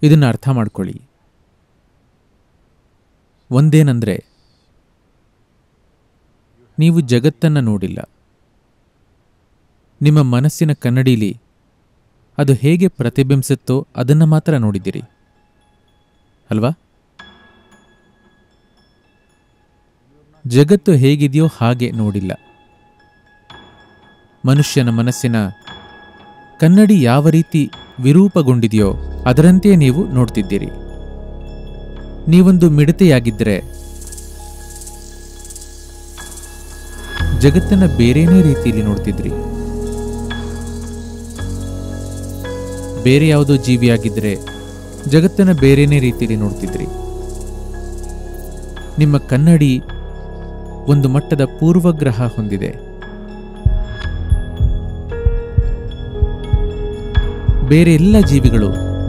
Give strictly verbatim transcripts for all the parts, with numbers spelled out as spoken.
ಇದನ್ನು ಅರ್ಥ ಮಾಡ್ಕೊಳ್ಳಿ. ಒಂದೇನೆಂದರೆ, ನೀವು ಜಗತ್ತನ್ನು ನೋಡಿಲ್ಲ. ನಿಮ್ಮ ಮನಸ್ಸಿನ ಕನ್ನಡೀಲಿ ಅದು ಹೇಗೆ ಪ್ರತಿಬಿಂಬಿಸುತ್ತೋ ಅದನ್ನು ಮಾತ್ರ ನೋಡಿದ್ದೀರಿ ಅಲ್ವಾ? ಜಗತ್ತು ಹೇಗಿದೆಯೋ ಹಾಗೆ ನೋಡಿಲ್ಲ. ಮನುಷ್ಯನ ಮನಸ್ಸಿನ ಕನ್ನಡಿ ಯಾವ ರೀತಿ ವಿರೂಪಗೊಂಡಿದೆಯೋ ಅದರಂತೆಯೇ ನೀವು ನೋಡ್ತಿದ್ದೀರಿ. ನೀವೊಂದು ಮಿಡತೆಯಾಗಿದ್ದರೆ ಜಗತ್ತನ್ನ ಬೇರೇನೇ ರೀತಿಯಲ್ಲಿ ನೋಡ್ತಿದ್ರಿ. ಬೇರೆ ಯಾವುದೋ ಜೀವಿಯಾಗಿದ್ದರೆ ಜಗತ್ತನ್ನ ಬೇರೇನೇ ರೀತಿಯಲ್ಲಿ ನೋಡ್ತಿದ್ರಿ. ನಿಮ್ಮ ಕನ್ನಡಿ ಒಂದು ಮಟ್ಟದ ಪೂರ್ವಗ್ರಹ ಹೊಂದಿದೆ. ಬೇರೆ ಎಲ್ಲ ಜೀವಿಗಳು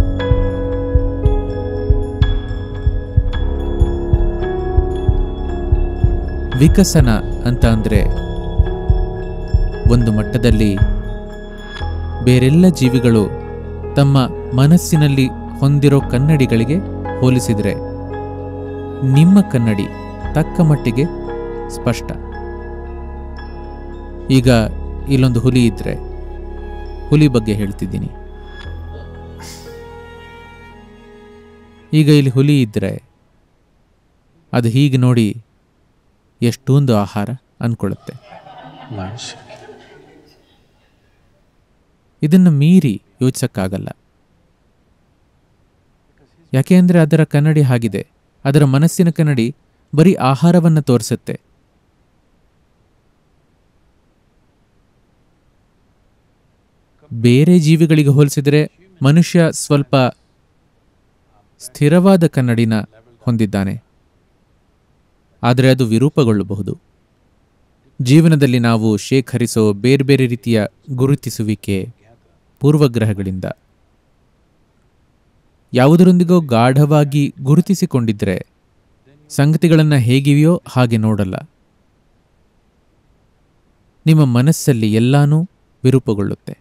ವಿಕಸನ ಅಂತ ಅಂದ್ರೆ ಒಂದು ಮಟ್ಟದಲ್ಲಿ ಬೇರೆಲ್ಲ ಜೀವಿಗಳು ತಮ್ಮ ಮನಸ್ಸಿನಲ್ಲಿ ಹೊಂದಿರೋ ಕನ್ನಡಿಗಳಿಗೆ ಹೋಲಿಸಿದರೆ ನಿಮ್ಮ ಕನ್ನಡಿ ತಕ್ಕ ಮಟ್ಟಿಗೆ ಸ್ಪಷ್ಟ. ಈಗ ಇಲ್ಲೊಂದು ಹುಲಿ ಇದ್ರೆ, ಹುಲಿ ಬಗ್ಗೆ ಹೇಳ್ತಿದ್ದೀನಿ. ಈಗ ಇಲ್ಲಿ ಹುಲಿ ಇದ್ರೆ ಅದು ಹೀಗೆ ನೋಡಿ ಎಷ್ಟೊಂದು ಆಹಾರ ಅನ್ಕೊಳ್ಳುತ್ತೆ. ಇದನ್ನು ಮೀರಿ ಯೋಚಿಸಕ್ಕಾಗಲ್ಲ. ಯಾಕೆ ಅಂದರೆ ಅದರ ಕನ್ನಡಿ ಹಾಗಿದೆ. ಅದರ ಮನಸ್ಸಿನ ಕನ್ನಡಿ ಬರೀ ಆಹಾರವನ್ನು ತೋರಿಸುತ್ತೆ. ಬೇರೆ ಜೀವಿಗಳಿಗೆ ಹೋಲಿಸಿದರೆ ಮನುಷ್ಯ ಸ್ವಲ್ಪ ಸ್ಥಿರವಾದ ಕನ್ನಡಿನ ಹೊಂದಿದ್ದಾನೆ. ಆದರೆ ಅದು ವಿರೂಪಗೊಳ್ಳಬಹುದು. ಜೀವನದಲ್ಲಿ ನಾವು ಶೇಖರಿಸೋ ಬೇರೆ ಬೇರೆ ರೀತಿಯ ಗುರುತಿಸುವಿಕೆ ಪೂರ್ವಗ್ರಹಗಳಿಂದ ಯಾವುದರೊಂದಿಗೋ ಗಾಢವಾಗಿ ಗುರುತಿಸಿಕೊಂಡಿದ್ರೆ ಸಂಗತಿಗಳನ್ನು ಹೇಗಿವೆಯೋ ಹಾಗೆ ನೋಡಲ್ಲ. ನಿಮ್ಮ ಮನಸ್ಸಲ್ಲಿ ಎಲ್ಲಾನೂ ವಿರೂಪಗೊಳ್ಳುತ್ತೆ.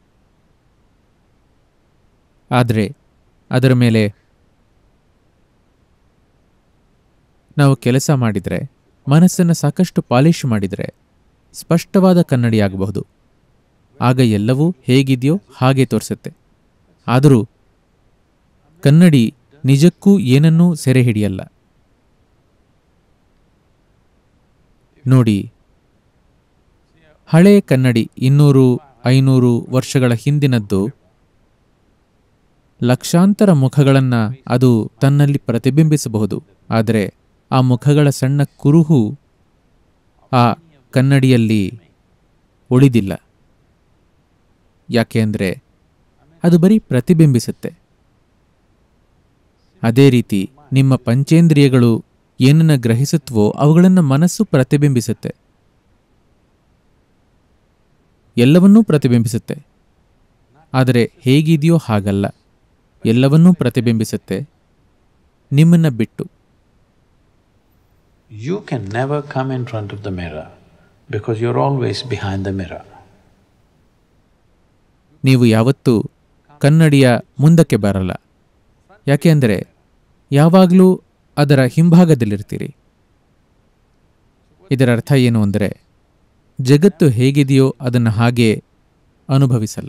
ಆದರೆ ಅದರ ಮೇಲೆ ನಾವು ಕೆಲಸ ಮಾಡಿದರೆ, ಮನಸ್ಸನ್ನು ಸಾಕಷ್ಟು ಪಾಲಿಶ್ ಮಾಡಿದರೆ ಸ್ಪಷ್ಟವಾದ ಕನ್ನಡಿಯಾಗಬಹುದು. ಆಗ ಎಲ್ಲವೂ ಹೇಗಿದೆಯೋ ಹಾಗೆ ತೋರಿಸುತ್ತೆ. ಆದರೂ ಕನ್ನಡಿ ನಿಜಕ್ಕೂ ಏನನ್ನೂ ಸೆರೆ ಹಿಡಿಯಲ್ಲ. ನೋಡಿ, ಹಳೆಯ ಕನ್ನಡಿ ಇನ್ನೂರು ಐನೂರು ವರ್ಷಗಳ ಹಿಂದಿನದ್ದು ಲಕ್ಷಾಂತರ ಮುಖಗಳನ್ನು ಅದು ತನ್ನಲ್ಲಿ ಪ್ರತಿಬಿಂಬಿಸಬಹುದು. ಆದರೆ ಆ ಮುಖಗಳ ಸಣ್ಣ ಕುರುಹು ಆ ಕನ್ನಡಿಯಲ್ಲಿ ಉಳಿದಿಲ್ಲ. ಯಾಕೆ ಅಂದರೆ ಅದು ಬರೀ ಪ್ರತಿಬಿಂಬಿಸುತ್ತೆ. ಅದೇ ರೀತಿ ನಿಮ್ಮ ಪಂಚೇಂದ್ರಿಯಗಳು ಏನನ್ನ ಗ್ರಹಿಸುತ್ತವೋ ಅವುಗಳನ್ನು ಮನಸ್ಸು ಪ್ರತಿಬಿಂಬಿಸುತ್ತೆ. ಎಲ್ಲವನ್ನೂ ಪ್ರತಿಬಿಂಬಿಸುತ್ತೆ. ಆದರೆ ಹೇಗಿದೆಯೋ ಹಾಗಲ್ಲ. ಎಲ್ಲವನ್ನೂ ಪ್ರತಿಬಿಂಬಿಸುತ್ತೆ, ನಿಮ್ಮನ್ನ ಬಿಟ್ಟು. You can never come in front of the mirror because you're always behind the mirror. ನೀವು ಯಾವತ್ತೂ ಕನ್ನಡಿಯ ಮುಂದಕ್ಕೆ ಬರಲ್ಲ. ಯಾಕೆ ಅಂದರೆ ಯಾವಾಗಲೂ ಅದರ ಹಿಂಭಾಗದಲ್ಲಿರ್ತೀರಿ. ಇದರ ಅರ್ಥ ಏನು ಅಂದರೆ ಜಗತ್ತು ಹೇಗಿದೆಯೋ ಅದನ್ನು ಹಾಗೆ ಅನುಭವಿಸಲ್ಲ.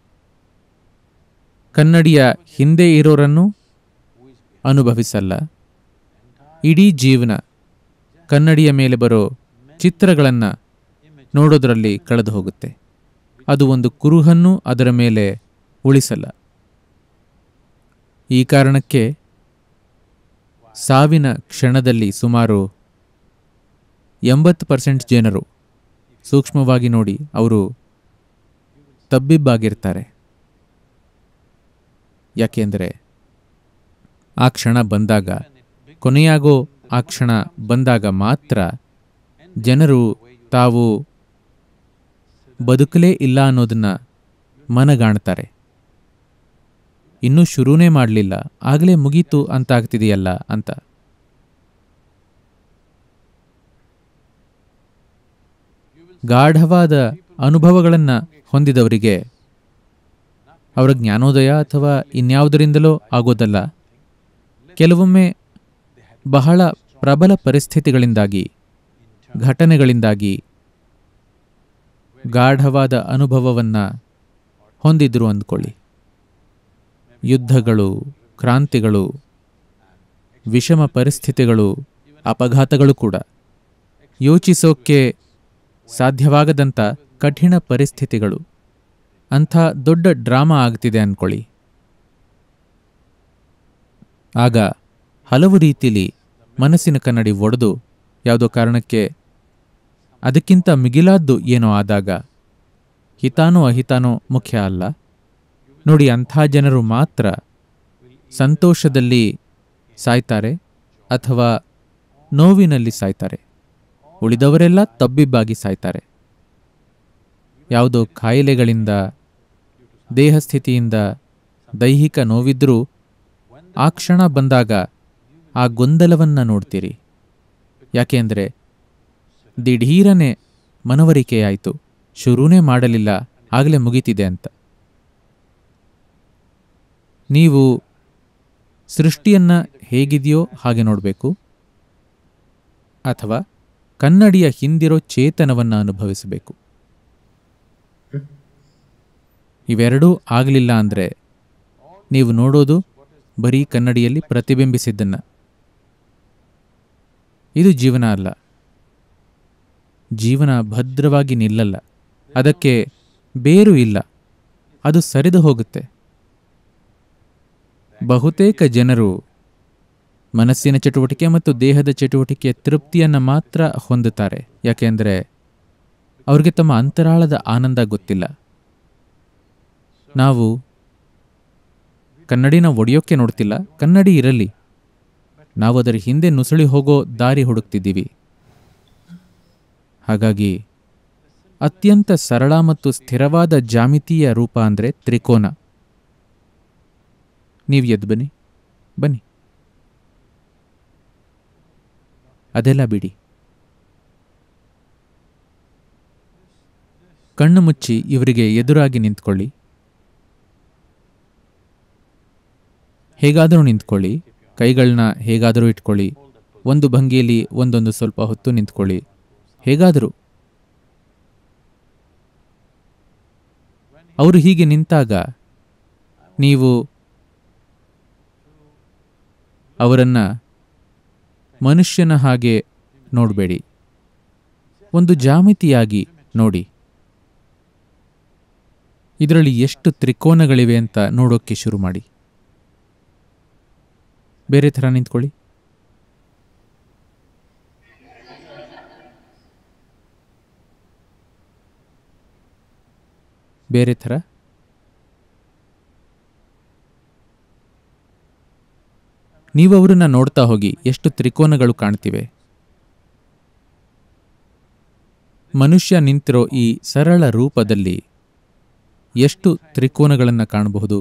ಕನ್ನಡಿಯ ಹಿಂದೆ ಇರೋರನ್ನು ಅನುಭವಿಸಲ್ಲ. ಇಡೀ ಜೀವನ ಕನ್ನಡಿಯ ಮೇಲೆ ಬರೋ ಚಿತ್ರಗಳನ್ನು ನೋಡೋದರಲ್ಲಿ ಕಳೆದು ಹೋಗುತ್ತೆ. ಅದು ಒಂದು ಕುರುಹನ್ನು ಅದರ ಮೇಲೆ ಉಳಿಸಲ್ಲ. ಈ ಕಾರಣಕ್ಕೆ ಸಾವಿನ ಕ್ಷಣದಲ್ಲಿ ಸುಮಾರು ಎಂಬತ್ತು ಪರ್ಸೆಂಟ್ ಜನರು, ಸೂಕ್ಷ್ಮವಾಗಿ ನೋಡಿ, ಅವರು ತಬ್ಬಿಬ್ಬಾಗಿರ್ತಾರೆ. ಯಾಕೆಂದರೆ ಆ ಕ್ಷಣ ಬಂದಾಗ, ಕೊನೆಯಾಗೋ ಆ ಕ್ಷಣ ಬಂದಾಗ ಮಾತ್ರ ಜನರು ತಾವು ಬದುಕಲೇ ಇಲ್ಲ ಅನ್ನೋದನ್ನ ಮನಗಾಣ್ತಾರೆ. ಇನ್ನೂ ಶುರುನೇ ಮಾಡಲಿಲ್ಲ, ಆಗಲೇ ಮುಗೀತು ಅಂತಾಗ್ತಿದೆಯಲ್ಲ ಅಂತ. ಗಾಢವಾದ ಅನುಭವಗಳನ್ನು ಹೊಂದಿದವರಿಗೆ ಅವರ ಜ್ಞಾನೋದಯ ಅಥವಾ ಇನ್ಯಾವುದರಿಂದಲೋ ಆಗೋದಲ್ಲ. ಕೆಲವೊಮ್ಮೆ ಬಹಳ ಪ್ರಬಲ ಪರಿಸ್ಥಿತಿಗಳಿಂದಾಗಿ, ಘಟನೆಗಳಿಂದಾಗಿ ಗಾಢವಾದ ಅನುಭವವನ್ನು ಹೊಂದಿದ್ರು ಅಂದ್ಕೊಳ್ಳಿ. ಯುದ್ಧಗಳು, ಕ್ರಾಂತಿಗಳು, ವಿಷಮ ಪರಿಸ್ಥಿತಿಗಳು, ಅಪಘಾತಗಳು ಕೂಡ, ಯೋಚಿಸೋಕ್ಕೆ ಸಾಧ್ಯವಾಗದಂಥ ಕಠಿಣ ಪರಿಸ್ಥಿತಿಗಳು, ಅಂಥ ದೊಡ್ಡ ಡ್ರಾಮಾ ಆಗ್ತಿದೆ ಅಂದ್ಕೊಳ್ಳಿ. ಆಗ ಹಲವು ರೀತಿಲಿ ಮನಸ್ಸಿನ ಕನ್ನಡಿ ಒಡೆದು ಯಾವುದೋ ಕಾರಣಕ್ಕೆ ಅದಕ್ಕಿಂತ ಮಿಗಿಲಾದ್ದು ಏನೋ ಆದಾಗ ಹಿತಾನೋ ಅಹಿತಾನೋ ಮುಖ್ಯ ಅಲ್ಲ. ನೋಡಿ, ಅಂಥ ಜನರು ಮಾತ್ರ ಸಂತೋಷದಲ್ಲಿ ಸಾಯ್ತಾರೆ ಅಥವಾ ನೋವಿನಲ್ಲಿ ಸಾಯ್ತಾರೆ. ಉಳಿದವರೆಲ್ಲ ತಬ್ಬಿಬ್ಬಾಗಿ ಸಾಯ್ತಾರೆ. ಯಾವುದೋ ಕಾಯಿಲೆಗಳಿಂದ, ದೇಹಸ್ಥಿತಿಯಿಂದ ದೈಹಿಕ ನೋವಿದ್ರೂ ಆ ಕ್ಷಣ ಬಂದಾಗ ಆ ಗೊಂದಲವನ್ನು ನೋಡ್ತೀರಿ. ಯಾಕೆಂದರೆ ದಿಢೀರನೆ ಮನವರಿಕೆಯಾಯಿತು, ಶುರುನೇ ಮಾಡಲಿಲ್ಲ, ಆಗಲೇ ಮುಗೀತಿದೆ ಅಂತ. ನೀವು ಸೃಷ್ಟಿಯನ್ನು ಹೇಗಿದೆಯೋ ಹಾಗೆ ನೋಡಬೇಕು, ಅಥವಾ ಕನ್ನಡಿಯ ಹಿಂದಿರೋ ಚೇತನವನ್ನು ಅನುಭವಿಸಬೇಕು. ಇವೆರಡೂ ಆಗಲಿಲ್ಲ ಅಂದರೆ ನೀವು ನೋಡೋದು ಬರೀ ಕನ್ನಡಿಯಲ್ಲಿ ಪ್ರತಿಬಿಂಬಿಸಿದ್ದನ್ನು. ಇದು ಜೀವನ ಅಲ್ಲ. ಜೀವನ ಭದ್ರವಾಗಿ ನಿಲ್ಲಲ್ಲ, ಅದಕ್ಕೆ ಬೇರು ಇಲ್ಲ, ಅದು ಸರಿದು ಹೋಗುತ್ತೆ. ಬಹುತೇಕ ಜನರು ಮನಸ್ಸಿನ ಚಟುವಟಿಕೆ ಮತ್ತು ದೇಹದ ಚಟುವಟಿಕೆಯ ತೃಪ್ತಿಯನ್ನು ಮಾತ್ರ ಹೊಂದುತ್ತಾರೆ. ಯಾಕೆಂದರೆ ಅವ್ರಿಗೆ ತಮ್ಮ ಅಂತರಾಳದ ಆನಂದ ಗೊತ್ತಿಲ್ಲ. ನಾವು ಕನ್ನಡಿನ ಒಡೆಯೋಕ್ಕೆ ನೋಡ್ತಿಲ್ಲ, ಕನ್ನಡಿ ಇರಲಿ, ನಾವು ಅದರ ಹಿಂದೆ ನುಸುಳಿ ಹೋಗೋ ದಾರಿ ಹುಡುಕ್ತಿದ್ದೀವಿ. ಹಾಗಾಗಿ ಅತ್ಯಂತ ಸರಳ ಮತ್ತು ಸ್ಥಿರವಾದ ಜಾಮಿತೀಯ ರೂಪ ಅಂದರೆ ತ್ರಿಕೋನ. ನೀವು ಎದ್ದು ಬನ್ನಿ, ಬನ್ನಿ, ಅದೆಲ್ಲ ಬಿಡಿ. ಕಣ್ಣು ಮುಚ್ಚಿ ಇವರಿಗೆ ಎದುರಾಗಿ ನಿಂತ್ಕೊಳ್ಳಿ. ಹೇಗಾದರೂ ನಿಂತ್ಕೊಳ್ಳಿ, ಕೈಗಳನ್ನ ಹೇಗಾದರೂ ಇಟ್ಕೊಳ್ಳಿ, ಒಂದು ಭಂಗಿಯಲ್ಲಿ ಒಂದೊಂದು ಸ್ವಲ್ಪ ಹೊತ್ತು ನಿಂತ್ಕೊಳ್ಳಿ, ಹೇಗಾದರೂ. ಅವರು ಹೀಗೆ ನಿಂತಾಗ ನೀವು ಅವರನ್ನು ಮನುಷ್ಯನ ಹಾಗೆ ನೋಡಬೇಡಿ, ಒಂದು ಜಾಮಿತಿಯಾಗಿ ನೋಡಿ. ಇದರಲ್ಲಿ ಎಷ್ಟು ತ್ರಿಕೋನಗಳಿವೆ ಅಂತ ನೋಡೋಕ್ಕೆ ಶುರು ಮಾಡಿ. ಬೇರೆ ಥರ ನಿಂತ್ಕೊಳ್ಳಿ. ಬೇರೆ ಥರ. ನೀವು ಅವರನ್ನ ನೋಡ್ತಾ ಹೋಗಿ, ಎಷ್ಟು ತ್ರಿಕೋನಗಳು ಕಾಣ್ತಿವೆ. ಮನುಷ್ಯ ನಿಂತಿರೋ ಈ ಸರಳ ರೂಪದಲ್ಲಿ ಎಷ್ಟು ತ್ರಿಕೋನಗಳನ್ನು ಕಾಣಬಹುದು.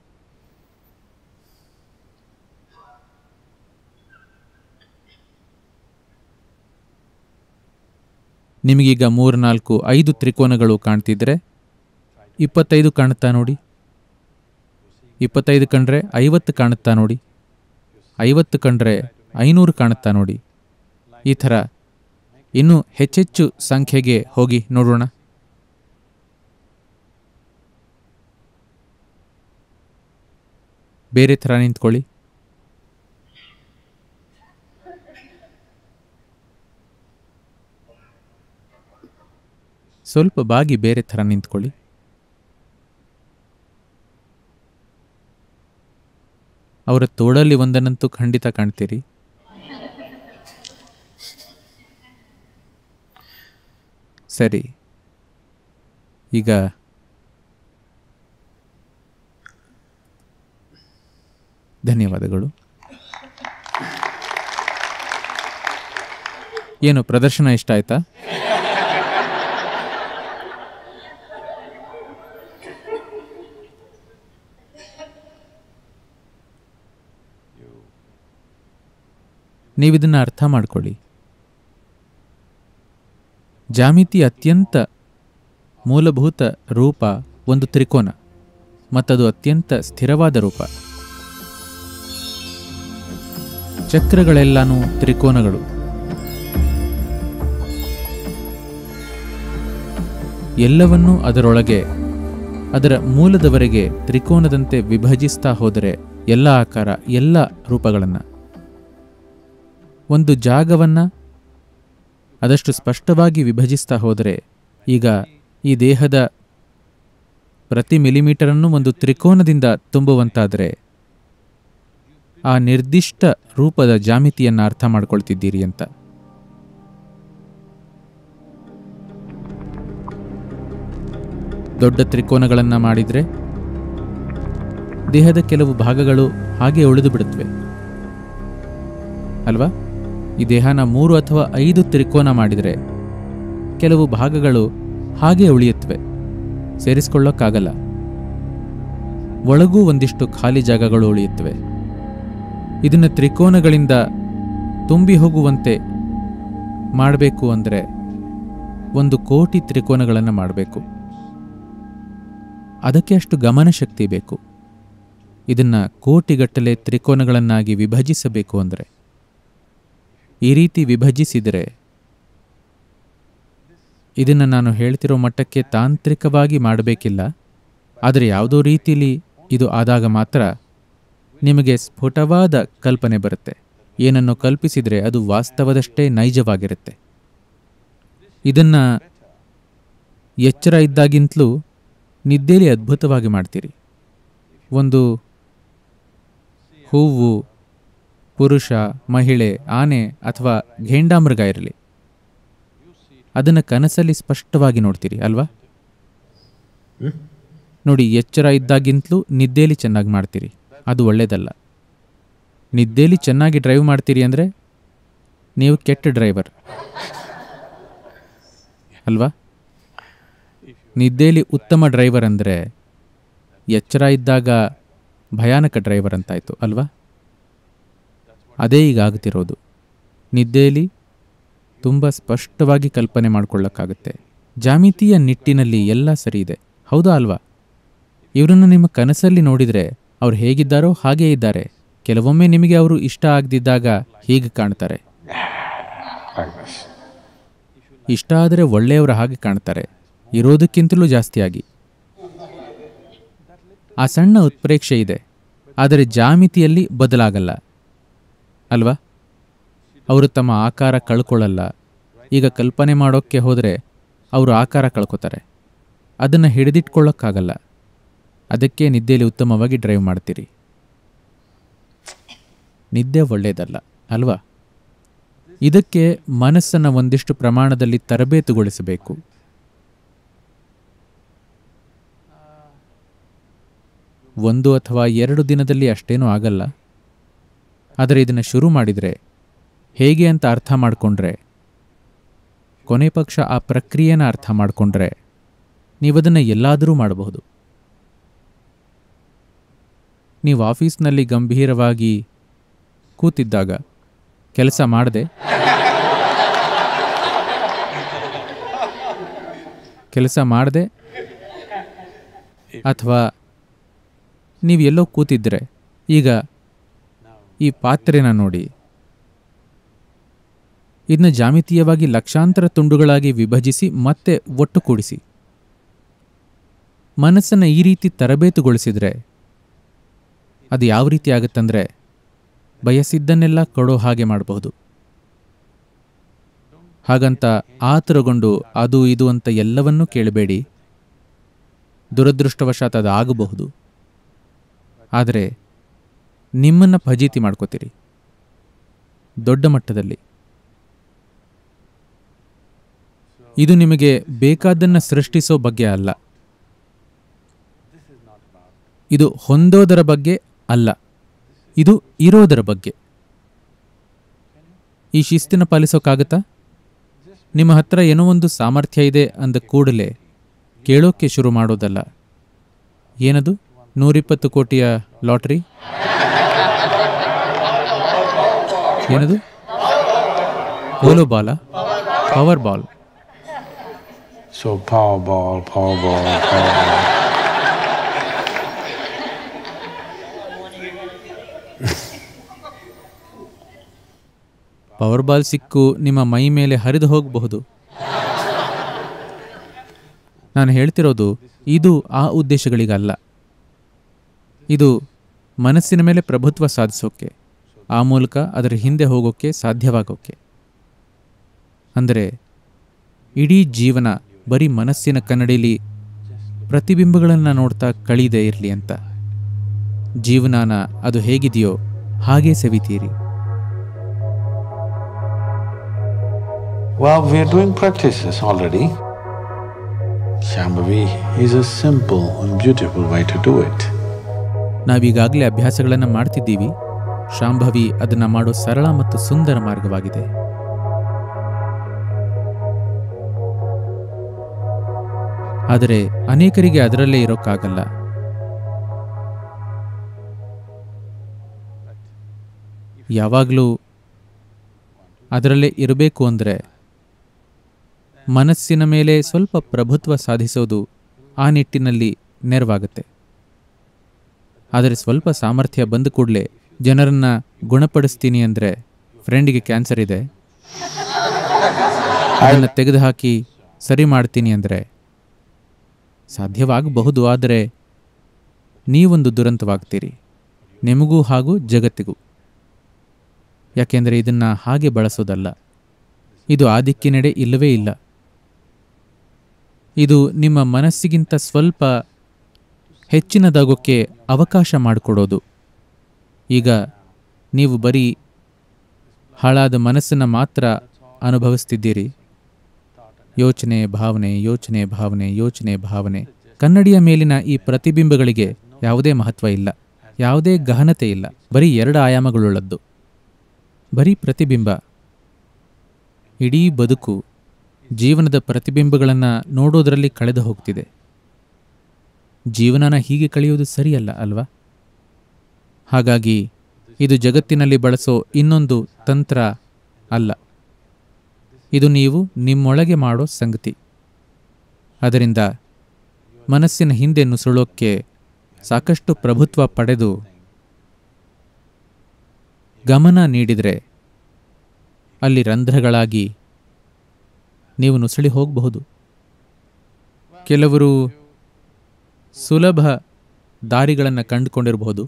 ನಿಮಗೀಗ ಮೂರ್ನಾಲ್ಕು ಐದು ತ್ರಿಕೋನಗಳು ಕಾಣ್ತಿದ್ರೆ ಇಪ್ಪತ್ತೈದು ಕಾಣುತ್ತಾ ನೋಡಿ. ಇಪ್ಪತ್ತೈದು ಕಂಡ್ರೆ ಐವತ್ತು ಕಾಣುತ್ತಾ ನೋಡಿ. ಐವತ್ತು ಕಂಡ್ರೆ ಐನೂರು ಕಾಣುತ್ತಾ ನೋಡಿ. ಈ ಥರ ಇನ್ನೂ ಹೆಚ್ಚೆಚ್ಚು ಸಂಖ್ಯೆಗೆ ಹೋಗಿ ನೋಡೋಣ. ಬೇರೆ ಥರ ನಿಂತ್ಕೊಳ್ಳಿ. ಸ್ವಲ್ಪ ಬಾಗಿ ಬೇರೆ ಥರ ನಿಂತ್ಕೊಳ್ಳಿ. ಅವರ ತೋಳಲ್ಲಿ ಒಂದನ್ನಂತೂ ಖಂಡಿತ ಕಾಣ್ತೀರಿ. ಸರಿ, ಈಗ ಧನ್ಯವಾದಗಳು. ಏನು ಪ್ರದರ್ಶನ ಇಷ್ಟ ಆಯ್ತಾ? ನೀವಿದನ್ನು ಅರ್ಥ ಮಾಡ್ಕೊಳ್ಳಿ. ಜಾಮಿತಿ ಅತ್ಯಂತ ಮೂಲಭೂತ ರೂಪ ಒಂದು ತ್ರಿಕೋನ. ಮತ್ತದು ಅತ್ಯಂತ ಸ್ಥಿರವಾದ ರೂಪ. ಚಕ್ರಗಳೆಲ್ಲಾನು ತ್ರಿಕೋನಗಳು. ಎಲ್ಲವನ್ನೂ ಅದರೊಳಗೆ ಅದರ ಮೂಲದವರೆಗೆ ತ್ರಿಕೋನದಂತೆ ವಿಭಜಿಸ್ತಾ ಹೋದರೆ ಎಲ್ಲ ಆಕಾರ, ಎಲ್ಲ ರೂಪಗಳನ್ನು, ಒಂದು ಜಾಗವನ್ನು ಅದಷ್ಟು ಸ್ಪಷ್ಟವಾಗಿ ವಿಭಜಿಸ್ತಾ ಹೋದರೆ, ಈಗ ಈ ದೇಹದ ಪ್ರತಿ ಮಿಲಿಮೀಟರನ್ನು ಒಂದು ತ್ರಿಕೋನದಿಂದ ತುಂಬುವಂತಾದರೆ ಆ ನಿರ್ದಿಷ್ಟ ರೂಪದ ಜಾಮಿತಿಯನ್ನು ಅರ್ಥ ಮಾಡ್ಕೊಳ್ತಿದ್ದೀರಿ ಅಂತ. ದೊಡ್ಡ ತ್ರಿಕೋನಗಳನ್ನು ಮಾಡಿದರೆ ದೇಹದ ಕೆಲವು ಭಾಗಗಳು ಹಾಗೆ ಉಳಿದು ಬಿಡುತ್ತವೆ ಅಲ್ವಾ? ಈ ದೇಹನ ಮೂರು ಅಥವಾ ಐದು ತ್ರಿಕೋನ ಮಾಡಿದರೆ ಕೆಲವು ಭಾಗಗಳು ಹಾಗೆ ಉಳಿಯುತ್ತವೆ, ಸೇರಿಸ್ಕೊಳ್ಳೋಕ್ಕಾಗಲ್ಲ. ಒಳಗೂ ಒಂದಿಷ್ಟು ಖಾಲಿ ಜಾಗಗಳು ಉಳಿಯುತ್ತವೆ. ಇದನ್ನು ತ್ರಿಕೋನಗಳಿಂದ ತುಂಬಿ ಹೋಗುವಂತೆ ಮಾಡಬೇಕು ಅಂದರೆ ಒಂದು ಕೋಟಿ ತ್ರಿಕೋನಗಳನ್ನು ಮಾಡಬೇಕು. ಅದಕ್ಕೆ ಅಷ್ಟು ಗಮನಶಕ್ತಿ ಬೇಕು. ಇದನ್ನು ಕೋಟಿಗಟ್ಟಲೆ ತ್ರಿಕೋನಗಳನ್ನಾಗಿ ವಿಭಜಿಸಬೇಕು ಅಂದರೆ, ಈ ರೀತಿ ವಿಭಜಿಸಿದರೆ, ಇದನ್ನು ನಾನು ಹೇಳ್ತಿರೋ ಮಟ್ಟಕ್ಕೆ ತಾಂತ್ರಿಕವಾಗಿ ಮಾಡಬೇಕಿಲ್ಲ, ಆದರೆ ಯಾವುದೋ ರೀತಿಯಲ್ಲಿ ಇದು ಆದಾಗ ಮಾತ್ರ ನಿಮಗೆ ಸ್ಫುಟವಾದ ಕಲ್ಪನೆ ಬರುತ್ತೆ. ಏನನ್ನು ಕಲ್ಪಿಸಿದರೆ ಅದು ವಾಸ್ತವದಷ್ಟೇ ನೈಜವಾಗಿರುತ್ತೆ. ಇದನ್ನು ಎಚ್ಚರ ಇದ್ದಾಗಿಂತಲೂ ನಿದ್ದೆಯಲ್ಲಿ ಅದ್ಭುತವಾಗಿ ಮಾಡ್ತೀರಿ. ಒಂದು ಹೂವು, ಪುರುಷ, ಮಹಿಳೆ, ಆನೆ ಅಥವಾ ಘೇಂಡಾಮೃಗ ಇರಲಿ, ಅದನ್ನು ಕನಸಲ್ಲಿ ಸ್ಪಷ್ಟವಾಗಿ ನೋಡ್ತೀರಿ ಅಲ್ವಾ? ನೋಡಿ, ಎಚ್ಚರ ಇದ್ದಾಗಿಂತಲೂ ನಿದ್ದೆಯಲ್ಲಿ ಚೆನ್ನಾಗಿ ಮಾಡ್ತೀರಿ, ಅದು ಒಳ್ಳೆಯದಲ್ಲ. ನಿದ್ದೆಯಲ್ಲಿ ಚೆನ್ನಾಗಿ ಡ್ರೈವ್ ಮಾಡ್ತೀರಿ ಅಂದರೆ ನೀವು ಕೆಟ್ಟ ಡ್ರೈವರ್ ಅಲ್ವಾ? ನಿದ್ದೆಯಲ್ಲಿ ಉತ್ತಮ ಡ್ರೈವರ್ ಅಂದರೆ ಎಚ್ಚರ ಇದ್ದಾಗ ಭಯಾನಕ ಡ್ರೈವರ್ ಅಂತಾಯಿತು ಅಲ್ವಾ? ಅದೇ ಈಗ ಆಗ್ತಿರೋದು. ನಿದ್ದೆಯಲ್ಲಿ ತುಂಬ ಸ್ಪಷ್ಟವಾಗಿ ಕಲ್ಪನೆ ಮಾಡಿಕೊಳ್ಳಕ್ಕಾಗುತ್ತೆ. ಜಾಮಿತಿಯ ನಿಟ್ಟಿನಲ್ಲಿ ಎಲ್ಲ ಸರಿ ಇದೆ, ಹೌದಾ ಅಲ್ವಾ? ಇವರನ್ನು ನಿಮ್ಮ ಕನಸಲ್ಲಿ ನೋಡಿದರೆ ಅವ್ರು ಹೇಗಿದ್ದಾರೋ ಹಾಗೇ ಇದ್ದಾರೆ. ಕೆಲವೊಮ್ಮೆ ನಿಮಗೆ ಅವರು ಇಷ್ಟ ಆಗದಿದ್ದಾಗ ಹೀಗೆ ಕಾಣ್ತಾರೆ, ಇಷ್ಟ ಆದರೆ ಒಳ್ಳೆಯವರ ಹಾಗೆ ಕಾಣ್ತಾರೆ, ಇರೋದಕ್ಕಿಂತಲೂ ಜಾಸ್ತಿಯಾಗಿ. ಆ ಸಣ್ಣ ಉತ್ಪ್ರೇಕ್ಷೆ ಇದೆ, ಆದರೆ ಜಾಮಿತಿಯಲ್ಲಿ ಬದಲಾಗಲ್ಲ ಅಲ್ವಾ? ಅವರು ತಮ್ಮ ಆಕಾರ ಕಳ್ಕೊಳ್ಳಲ್ಲ. ಈಗ ಕಲ್ಪನೆ ಮಾಡೋಕ್ಕೆ ಹೋದರೆ ಅವರು ಆಕಾರ ಕಳ್ಕೊತಾರೆ, ಅದನ್ನು ಹಿಡಿದಿಟ್ಕೊಳ್ಳೋಕ್ಕಾಗಲ್ಲ. ಅದಕ್ಕೆ ನಿದ್ದೆಯಲ್ಲಿ ಉತ್ತಮವಾಗಿ ಡ್ರೈವ್ ಮಾಡ್ತೀರಿ. ನಿದ್ದೆ ಒಳ್ಳೆಯದಲ್ಲ ಅಲ್ವಾ? ಇದಕ್ಕೆ ಮನಸ್ಸನ್ನು ಒಂದಿಷ್ಟು ಪ್ರಮಾಣದಲ್ಲಿ ತರಬೇತುಗೊಳಿಸಬೇಕು. ಒಂದು ಅಥವಾ ಎರಡು ದಿನದಲ್ಲಿ ಅಷ್ಟೇನೂ ಆಗಲ್ಲ, ಆದರೆ ಇದನ್ನು ಶುರು ಮಾಡಿದರೆ, ಹೇಗೆ ಅಂತ ಅರ್ಥ ಮಾಡಿಕೊಂಡ್ರೆ, ಕೊನೆ ಪಕ್ಷ ಆ ಪ್ರಕ್ರಿಯೆನ ಅರ್ಥ ಮಾಡಿಕೊಂಡ್ರೆ ನೀವದನ್ನು ಎಲ್ಲಾದರೂ ಮಾಡಬಹುದು. ನೀವು ಆಫೀಸ್ನಲ್ಲಿ ಗಂಭೀರವಾಗಿ ಕೂತಿದ್ದಾಗ ಕೆಲಸ ಮಾಡದೆ ಕೆಲಸ ಮಾಡದೆ ಅಥವಾ ನೀವು ಎಲ್ಲೋ ಕೂತಿದ್ರೆ, ಈಗ ಈ ಪಾತ್ರೆನ ನೋಡಿ, ಇದನ್ನ ಜಾಮಿತೀಯವಾಗಿ ಲಕ್ಷಾಂತರ ತುಂಡುಗಳಾಗಿ ವಿಭಜಿಸಿ ಮತ್ತೆ ಒಟ್ಟು ಕೂಡಿಸಿ. ಮನಸ್ಸನ್ನು ಈ ರೀತಿ ತರಬೇತುಗೊಳಿಸಿದರೆ ಅದು ಯಾವ ರೀತಿ ಆಗುತ್ತಂದರೆ, ಬಯಸಿದ್ದನ್ನೆಲ್ಲ ಕೊಡೋ ಹಾಗೆ ಮಾಡಬಹುದು. ಹಾಗಂತ ಆತುರಗೊಂಡು ಅದು ಇದು ಅಂತ ಎಲ್ಲವನ್ನೂ ಕೇಳಬೇಡಿ. ದುರದೃಷ್ಟವಶಾತ್ ಅದು ಆಗಬಹುದು, ಆದರೆ ನಿಮ್ಮನ್ನು ಫಜೀತಿ ಮಾಡ್ಕೋತೀರಿ ದೊಡ್ಡ ಮಟ್ಟದಲ್ಲಿ. ಇದು ನಿಮಗೆ ಬೇಕಾದ್ದನ್ನು ಸೃಷ್ಟಿಸೋ ಬಗ್ಗೆ ಅಲ್ಲ, ಇದು ಹೊಂದೋದರ ಬಗ್ಗೆ ಅಲ್ಲ, ಇದು ಇರೋದರ ಬಗ್ಗೆ. ಈ ಶಿಸ್ತಿನ ಪಾಲಿಸೋಕ್ಕಾಗತ್ತಾ? ನಿಮ್ಮ ಹತ್ರ ಏನೋ ಒಂದು ಸಾಮರ್ಥ್ಯ ಇದೆ ಅಂದ ಕೂಡಲೇ ಕೇಳೋಕ್ಕೆ ಶುರು ಮಾಡೋದಲ್ಲ. ಏನದು? ನೂರಿಪ್ಪತ್ತು ಕೋಟಿಯ ಲಾಟರಿ? ಏನದು? Polo ball? Power ball? So power ball, power ball, power ball. Power ball ಸಿಕ್ಕು ನಿಮ್ಮ ಮೈ ಮೇಲೆ ಹರಿದು ಹೋಗಬಹುದು. ನಾನು ಹೇಳ್ತಿರೋದು ಇದು ಆ ಉದ್ದೇಶಗಳಿಗಲ್ಲ. ಇದು ಮನಸ್ಸಿನ ಮೇಲೆ ಪ್ರಭುತ್ವ ಸಾಧಿಸೋಕ್ಕೆ, ಆ ಮೂಲಕ ಅದರ ಹಿಂದೆ ಹೋಗೋಕ್ಕೆ ಸಾಧ್ಯವಾಗೋಕ್ಕೆ. ಅಂದರೆ ಇಡೀ ಜೀವನ ಬರೀ ಮನಸ್ಸಿನ ಕನ್ನಡಿಲಿ ಪ್ರತಿಬಿಂಬಗಳನ್ನು ನೋಡ್ತಾ ಕಳೀದೇ ಇರಲಿ ಅಂತ. ಜೀವನಾನ ಅದು ಹೇಗಿದೆಯೋ ಹಾಗೇ ಸವಿತೀರಿ. Well, we are doing practices already. Shambhavi is a simple and beautiful way to do it. ನಾವೀಗಾಗಲೇ ಅಭ್ಯಾಸಗಳನ್ನು ಮಾಡ್ತಿದ್ದೀವಿ. ಶಾಂಭವಿ ಅದನ್ನು ಮಾಡೋ ಸರಳ ಮತ್ತು ಸುಂದರ ಮಾರ್ಗವಾಗಿದೆ. ಆದರೆ ಅನೇಕರಿಗೆ ಅದರಲ್ಲೇ ಇರೋಕ್ಕಾಗಲ್ಲ. ಯಾವಾಗಲೂ ಅದರಲ್ಲೇ ಇರಬೇಕು ಅಂದರೆ ಮನಸ್ಸಿನ ಮೇಲೆ ಸ್ವಲ್ಪ ಪ್ರಭುತ್ವ ಸಾಧಿಸೋದು ಆ ನಿಟ್ಟಿನಲ್ಲಿ ನೆರವಾಗುತ್ತೆ. ಆದರೆ ಸ್ವಲ್ಪ ಸಾಮರ್ಥ್ಯ ಬಂದ ಕೂಡಲೇ ಜನರನ್ನು ಗುಣಪಡಿಸ್ತೀನಿ ಅಂದರೆ, ಫ್ರೆಂಡಿಗೆ ಕ್ಯಾನ್ಸರ್ ಇದೆ ಅದನ್ನು ತೆಗೆದುಹಾಕಿ ಸರಿ ಮಾಡ್ತೀನಿ ಅಂದರೆ ಸಾಧ್ಯವಾಗಬಹುದು. ಆದರೆ ನೀವೊಂದು ದುರಂತವಾಗ್ತೀರಿ, ನಿಮಗೂ ಹಾಗೂ ಜಗತ್ತಿಗೂ. ಯಾಕೆಂದರೆ ಇದನ್ನು ಹಾಗೆ ಬಳಸೋದಲ್ಲ. ಇದು ಆ ದಿಕ್ಕಿನೆಡೆ ಇಲ್ಲವೇ ಇಲ್ಲ. ಇದು ನಿಮ್ಮ ಮನಸ್ಸಿಗಿಂತ ಸ್ವಲ್ಪ ಹೆಚ್ಚಿನದಾಗೋಕ್ಕೆ ಅವಕಾಶ ಮಾಡಿಕೊಡೋದು. ಈಗ ನೀವು ಬರೀ ಹಾಳಾದ ಮನಸ್ಸನ್ನು ಮಾತ್ರ ಅನುಭವಿಸ್ತಿದ್ದೀರಿ. ಯೋಚನೆ ಭಾವನೆ ಯೋಚನೆ ಭಾವನೆ ಯೋಚನೆ ಭಾವನೆ. ಕನ್ನಡಿಯ ಮೇಲಿನ ಈ ಪ್ರತಿಬಿಂಬಗಳಿಗೆ ಯಾವುದೇ ಮಹತ್ವ ಇಲ್ಲ, ಯಾವುದೇ ಗಹನತೆ ಇಲ್ಲ. ಬರೀ ಎರಡು ಆಯಾಮಗಳುಳ್ಳದ್ದು, ಬರೀ ಪ್ರತಿಬಿಂಬ. ಇಡೀ ಬದುಕು ಜೀವನದ ಪ್ರತಿಬಿಂಬಗಳನ್ನು ನೋಡೋದರಲ್ಲಿ ಕಳೆದು ಹೋಗ್ತಿದೆ. ಜೀವನನ ಹೀಗೆ ಕಳೆಯೋದು ಸರಿಯಲ್ಲ ಅಲ್ವಾ? ಹಾಗಾಗಿ ಇದು ಜಗತ್ತಿನಲ್ಲಿ ಬಳಸೋ ಇನ್ನೊಂದು ತಂತ್ರ ಅಲ್ಲ. ಇದು ನೀವು ನಿಮ್ಮೊಳಗೆ ಮಾಡೋ ಸಂಗತಿ. ಅದರಿಂದ ಮನಸ್ಸಿನ ಹಿಂದೆ ನುಸುಳೋಕ್ಕೆ ಸಾಕಷ್ಟು ಪ್ರಭುತ್ವ ಪಡೆದು ಗಮನ ನೀಡಿದರೆ ಅಲ್ಲಿ ರಂಧ್ರಗಳಾಗಿ ನೀವು ನುಸುಳಿ ಹೋಗಬಹುದು. ಕೆಲವರು ಸುಲಭ ದಾರಿಗಳನ್ನು ಕಂಡುಕೊಂಡಿರಬಹುದು.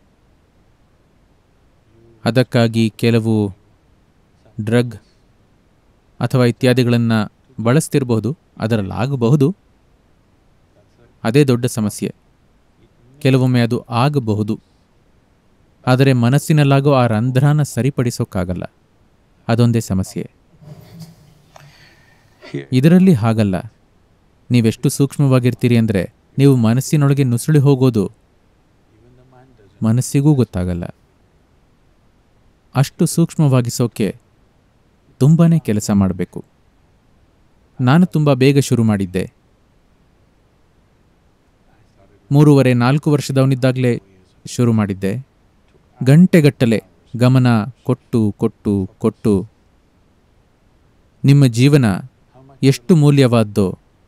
ಅದಕ್ಕಾಗಿ ಕೆಲವು ಡ್ರಗ್ ಅಥವಾ ಇತ್ಯಾದಿಗಳನ್ನು ಬಳಸ್ತಿರಬಹುದು. ಅದರಲ್ಲಾಗಬಹುದು. ಅದೇ ದೊಡ್ಡ ಸಮಸ್ಯೆ. ಕೆಲವೊಮ್ಮೆ ಅದು ಆಗಬಹುದು, ಆದರೆ ಮನಸ್ಸಿನಲ್ಲಾಗೋ ಆ ರಂಧ್ರನ ಸರಿಪಡಿಸೋಕ್ಕಾಗಲ್ಲ. ಅದೊಂದೇ ಸಮಸ್ಯೆ. ಇದರಲ್ಲಿ ಹಾಗಲ್ಲ. ನೀವೆಷ್ಟು ಸೂಕ್ಷ್ಮವಾಗಿರ್ತೀರಿ ಅಂದರೆ ನೀವು ಮನಸ್ಸಿನೊಳಗೆ ನುಸುಳಿ ಹೋಗೋದು ಮನಸ್ಸಿಗೂ ಗೊತ್ತಾಗಲ್ಲ. ಅಷ್ಟು ಸೂಕ್ಷ್ಮವಾಗಿಸೋಕೆ ತುಂಬಾ ಕೆಲಸ ಮಾಡಬೇಕು. ನಾನು ತುಂಬ ಬೇಗ ಶುರು ಮಾಡಿದ್ದೆ. ಮೂರುವರೆ ನಾಲ್ಕು ವರ್ಷದವನಿದ್ದಾಗಲೇ ಶುರು ಮಾಡಿದ್ದೆ. ಗಂಟೆಗಟ್ಟಲೆ ಗಮನ ಕೊಟ್ಟು ಕೊಟ್ಟು ಕೊಟ್ಟು ನಿಮ್ಮ ಜೀವನ ಎಷ್ಟು ಮೂಲ್ಯವಾದ್ದೋ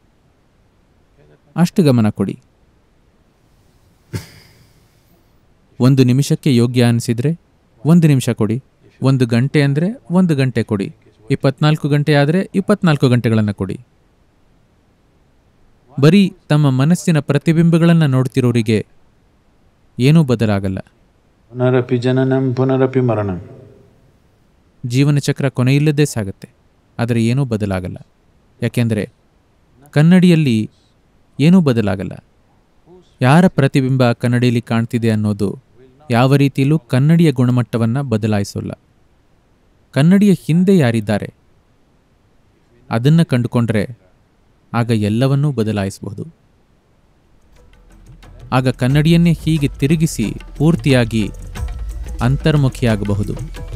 ಅಷ್ಟು ಗಮನ ಕೊಡಿ. ಒಂದು ನಿಮಿಷಕ್ಕೆ ಯೋಗ್ಯ ಅನಿಸಿದರೆ ಒಂದು ನಿಮಿಷ ಕೊಡಿ. ಒಂದು ಗಂಟೆ ಅಂದರೆ ಒಂದು ಗಂಟೆ ಕೊಡಿ. ಇಪ್ಪತ್ನಾಲ್ಕು ಗಂಟೆ ಆದರೆ ಇಪ್ಪತ್ನಾಲ್ಕು ಗಂಟೆಗಳನ್ನು ಕೊಡಿ. ಬರೀ ತಮ್ಮ ಮನಸ್ಸಿನ ಪ್ರತಿಬಿಂಬಗಳನ್ನು ನೋಡ್ತಿರೋರಿಗೆ ಏನೂ ಬದಲಾಗಲ್ಲ. ಪುನರಪಿ ಜನನಂ ಪುನರಪಿ ಮರಣಂ. ಜೀವನ ಚಕ್ರ ಕೊನೆಯಿಲ್ಲದೆ ಸಾಗುತ್ತೆ, ಆದರೆ ಏನೂ ಬದಲಾಗಲ್ಲ. ಯಾಕೆಂದರೆ ಕನ್ನಡಿಯಲ್ಲಿ ಏನೂ ಬದಲಾಗಲ್ಲ. ಯಾರ ಪ್ರತಿಬಿಂಬ ಕನ್ನಡಿಯಲ್ಲಿ ಕಾಣ್ತಿದೆ ಅನ್ನೋದು ಯಾವ ರೀತಿಯಲ್ಲೂ ಕನ್ನಡಿಯ ಗುಣಮಟ್ಟವನ್ನು ಬದಲಾಯಿಸೋಲ್ಲ. ಕನ್ನಡಿಯ ಹಿಂದೆ ಯಾರಿದ್ದಾರೆ ಅದನ್ನು ಕಂಡುಕೊಂಡ್ರೆ ಆಗ ಎಲ್ಲವನ್ನೂ ಬದಲಾಯಿಸಬಹುದು. ಆಗ ಕನ್ನಡಿಯನ್ನೇ ಹೀಗೆ ತಿರುಗಿಸಿ ಪೂರ್ತಿಯಾಗಿ ಅಂತರ್ಮುಖಿಯಾಗಬಹುದು.